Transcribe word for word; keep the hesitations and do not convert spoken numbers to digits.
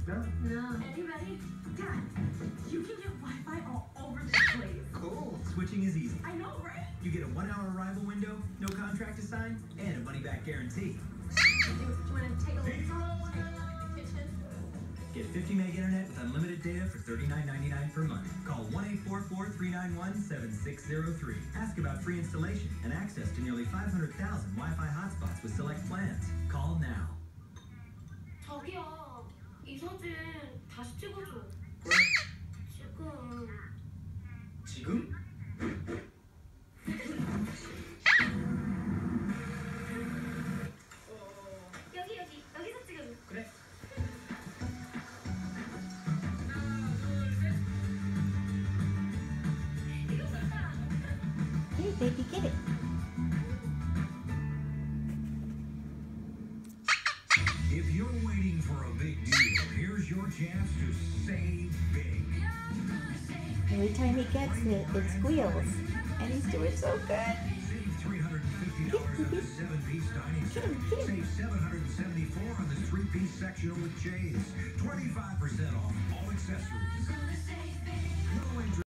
No? No. Anybody? Dad, you can get Wi-Fi all over this place. Cool. Switching is easy. I know, right? You get a one-hour arrival window, no contract to sign, and a money-back guarantee. Do you want to take a look? Take a look in the kitchen. Get fifty meg internet with unlimited data for thirty-nine ninety-nine per month. Call one eight four four, three nine one, seven six zero three. Ask about free installation and access to nearly five hundred thousand Wi-Fi hotspots with select plans. Call now. 자기야, 이 사진 다시 찍어줘. 왜? 지금. 지금? 여기 여기 여기서 찍으면. 그래. 이거 좋다. Hey, baby, get it. If you're waiting for a big deal, here's your chance to save big. Every time he gets it, it squeals. And he's doing so good. Save three hundred fifty dollars on this seven-piece dining set. Save seven hundred seventy-four dollars on this three-piece sectional with J's. twenty-five percent off all accessories.